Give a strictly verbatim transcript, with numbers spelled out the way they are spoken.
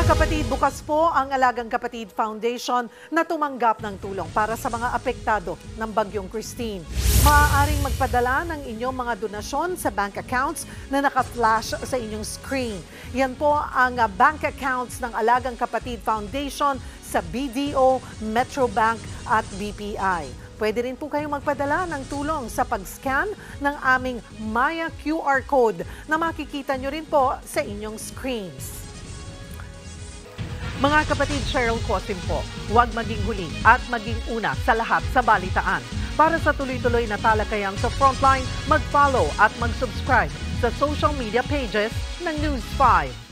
Kapatid, bukas po ang Alagang Kapatid Foundation na tumanggap ng tulong para sa mga apektado ng Bagyong Christine. Maaaring magpadala ng inyong mga donasyon sa bank accounts na naka-flash sa inyong screen. Yan po ang bank accounts ng Alagang Kapatid Foundation sa B D O, Metrobank at B P I. Pwede rin po kayong magpadala ng tulong sa pag-scan ng aming Maya Q R code na makikita nyo rin po sa inyong screens. Mga kapatid, Cheryl Cosim po, huwag maging huli at maging una sa lahat sa balitaan. Para sa tuloy-tuloy na talakayan sa Frontline, mag-follow at mag-subscribe sa social media pages ng News five.